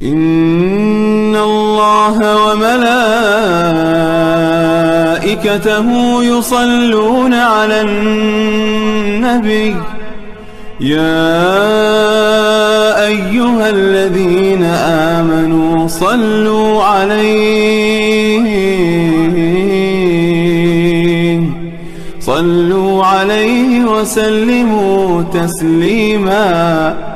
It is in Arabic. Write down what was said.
إن الله وملائكته يصلون على النبي يا أيها الذين آمنوا صلوا عليه وسلموا تسليما.